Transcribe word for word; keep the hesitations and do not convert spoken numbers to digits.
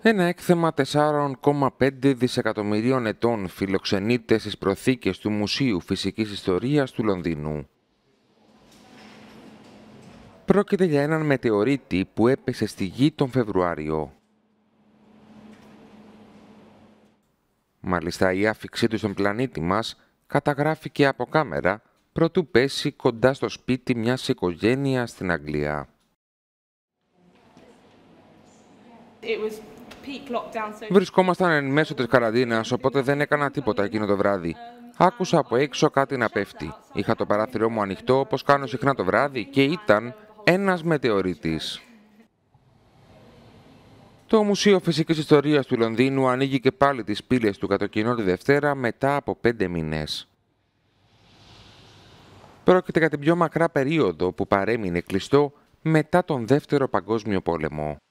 Ένα έκθεμα τεσσάρων κόμμα πέντε δισεκατομμυρίων ετών φιλοξενείται στις προθήκες του Μουσείου Φυσικής Ιστορίας του Λονδίνου. Πρόκειται για έναν μετεωρίτη που έπεσε στη Γη τον Φεβρουάριο. Μάλιστα, η άφιξή του στον πλανήτη μας καταγράφηκε από κάμερα προτού πέσει κοντά στο σπίτι μιας οικογένειας στην Αγγλία. Βρισκόμασταν εν μέσω της καραντίνας, οπότε δεν έκανα τίποτα εκείνο το βράδυ. Άκουσα από έξω κάτι να πέφτει. Είχα το παράθυρό μου ανοιχτό, όπως κάνω συχνά το βράδυ, και ήταν ένας μετεωρίτης. Το Μουσείο Φυσικής Ιστορίας του Λονδίνου ανοίγει και πάλι τις πύλες του κατ' κοινό τη Δευτέρα μετά από πέντε μήνες. Πρόκειται για την πιο μακρά περίοδο που παρέμεινε κλειστό μετά τον Δεύτερο Παγκόσμιο Πόλεμο.